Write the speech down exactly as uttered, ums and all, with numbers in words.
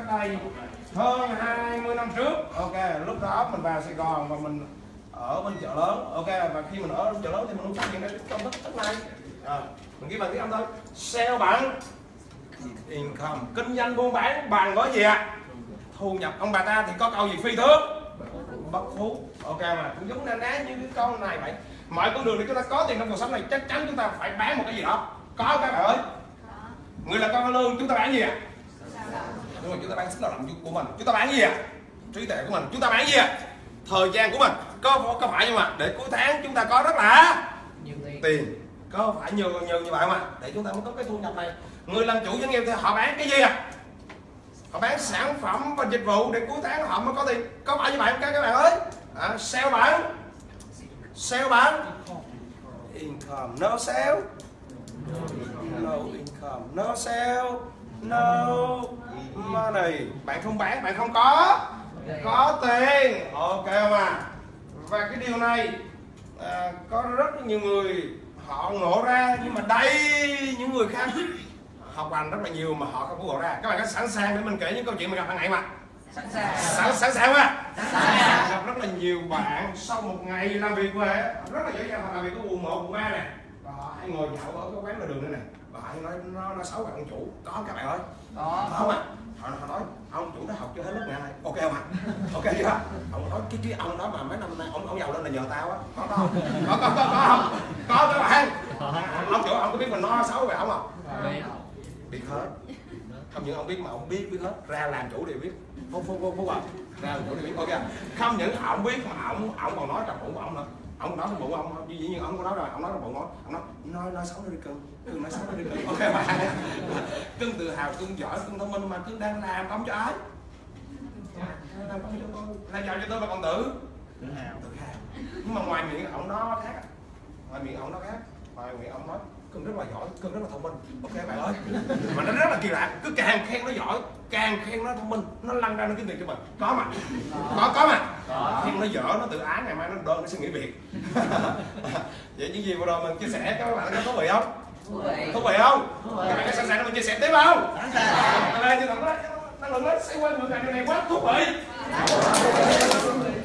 đây hơn hai mươi năm trước. Ok, lúc đó mình vào Sài Gòn và mình ở bên chợ lớn. Ok, và khi mình ở chợ lớn thì mình không phát hiện ra cái công thức thức này. À, mình ghi bằng tiếng Anh thôi. Sale bằng income, kinh doanh buôn bán bằng có gì ạ? À? Thu nhập. Ông bà ta thì có câu gì phi thường bất phú. Ok, mà cũng giống na ná như cái câu này vậy. Mọi con đường để chúng ta có tiền trong cuộc sống này chắc chắn chúng ta phải bán một cái gì đó. Có các bạn ơi. Người là con lương chúng ta bán gì ạ? À? Nhưng mà chúng ta bán sức lao động của mình. Chúng ta bán gì ạ? À? Trí tuệ của mình. Chúng ta bán gì ạ? À? Thời gian của mình. Có có phải nhưng mà để cuối tháng chúng ta có rất là nhiều tiền. tiền. Có phải nhiều nhiều như vậy mà để chúng ta mới có cái thu nhập này. Người làm chủ doanh nghiệp thì họ bán cái gì ạ? À? Họ bán sản phẩm và dịch vụ để cuối tháng họ mới có tiền. Có phải như vậy không các bạn ơi? À, sale bán sale bán income, no sale no income, no sale no money. Bạn không bán bạn không có có tiền. Ok không à? Và cái điều này à, có rất nhiều người họ ngộ ra, nhưng mà đây những người khác học hành rất là nhiều mà họ không có ngộ ra. Các bạn có sẵn sàng để mình kể những câu chuyện mình gặp hàng ngày mà? Sẵn sàng. Sẵn, sẵn sàng mà? Sẵn sàng. Gặp rất là nhiều bạn sau một ngày làm việc về rất là dễ dàng, họ làm việc ở quận một, quận ba này, và họ hay ngồi nhậu ở cái quán lề đường đây này, và họ hay nói nó, nó xấu về ông chủ. Có các bạn ơi? Có. Không à? Họ, họ nói ông chủ đã học chưa hết lớp ngày này. Ok không ạ? Ok chưa? Ông nói cái cái ông đó mà mấy năm nay ông ông giàu lên là nhờ tao á. Có có có có có không? Có các bạn. Ông chủ ông có biết mình nói xấu về ông không? Biết hết. Không những ông biết mà ông biết biết hết, ra làm chủ đều biết. Phúc phúc phúc phúc à, ra làm chủ đều biết. Ok. Không những ông biết mà ông ông còn nói trong bụng của ông nữa. Ông nói trong bụng của ông, dĩ nhiên ông có nói rồi, ông nói trong bụng của ông, ông nói nói nói xấu nó đi cưng, cưng nói xấu nó đi cưng. Ok bạn. Cưng tự hào, cưng giỏi, cưng thông minh mà cưng đang làm công cho ai? Làm công cho tôi, làm giàu cho tôi là con tử. Tự hào, tự hào. Nhưng mà ngoài miệng ông nó khác, ngoài miệng ông nó khác, ngoài miệng ông nói cưng rất là giỏi, cưng rất là thông minh. Ok bạn ơi. Mà nó rất là kỳ lạ, cứ càng khen nó giỏi, càng khen nó thông minh, nó lăn ra nó kiếm tiền cho mình. Có mà. Có có mà. Có. Khen nó dở, nó tự ái, ngày mai nó đơn nó sẽ nghỉ việc. Vậy những gì vừa rồi mình chia sẻ các bạn có thú vị không? Thú vị. Thú vị không? Các bạn có sẵn sàng để mình chia sẻ tiếp không? Sẵn sàng. Đây như thằng đó, năng lượng nó sẽ quên ngược lại điều này quá thú vị.